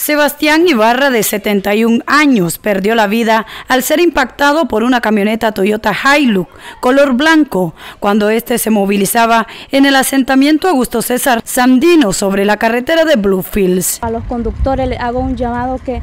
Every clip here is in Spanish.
Sebastián Ibarra, de 71 años, perdió la vida al ser impactado por una camioneta Toyota Hilux color blanco cuando este se movilizaba en el asentamiento Augusto César Sandino sobre la carretera de Bluefields. A los conductores les hago un llamado que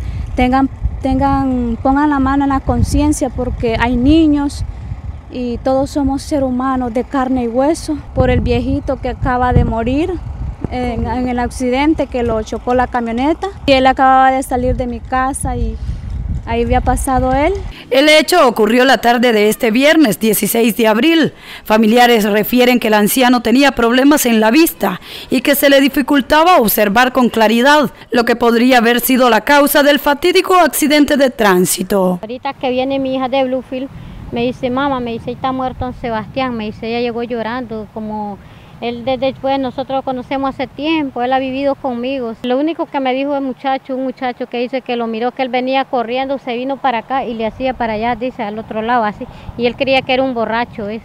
pongan la mano en la conciencia, porque hay niños y todos somos seres humanos de carne y hueso. Por el viejito que acaba de morir en el accidente que lo chocó la camioneta, y él acababa de salir de mi casa y ahí había pasado él. El hecho ocurrió la tarde de este viernes 16 de abril. Familiares refieren que el anciano tenía problemas en la vista y que se le dificultaba observar con claridad, lo que podría haber sido la causa del fatídico accidente de tránsito. Ahorita que viene mi hija de Bluefields, me dice, mamá, me dice, está muerto don Sebastián, me dice, ella llegó llorando, como él después nosotros lo conocemos hace tiempo, él ha vivido conmigo. Lo único que me dijo el muchacho, un muchacho que dice que lo miró, que él venía corriendo, se vino para acá y le hacía para allá, dice, al otro lado, así, y él creía que era un borracho ese.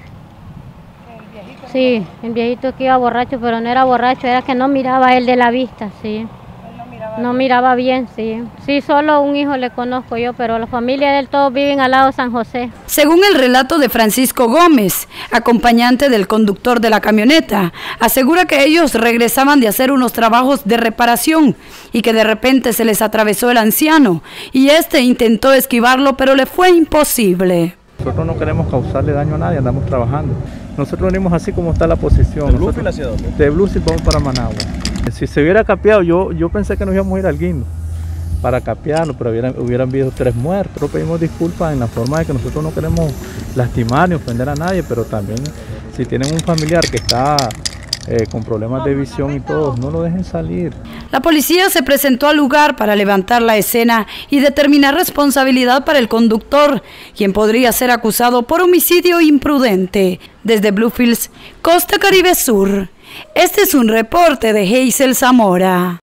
¿El viejito? Sí, el viejito que iba borracho, pero no era borracho, era que no miraba él de la vista, sí. No miraba bien, sí. Sí, solo un hijo le conozco yo, pero la familia de él todos viven al lado de San José. Según el relato de Francisco Gómez, acompañante del conductor de la camioneta, asegura que ellos regresaban de hacer unos trabajos de reparación y que de repente se les atravesó el anciano y este intentó esquivarlo, pero le fue imposible. Nosotros no queremos causarle daño a nadie, andamos trabajando. Nosotros venimos así como está la posición. ¿De Bluefields hacia dónde? De Bluefields vamos para Managua. Si se hubiera capeado, yo pensé que nos íbamos a ir al Guindo para capearlo, pero hubieran habido 3 muertos. Nosotros pedimos disculpas en la forma de que nosotros no queremos lastimar ni ofender a nadie, pero también si tienen un familiar que está con problemas de visión y todo, no lo dejen salir. La policía se presentó al lugar para levantar la escena y determinar responsabilidad para el conductor, quien podría ser acusado por homicidio imprudente. Desde Bluefields, Costa Caribe Sur, este es un reporte de Hazel Zamora.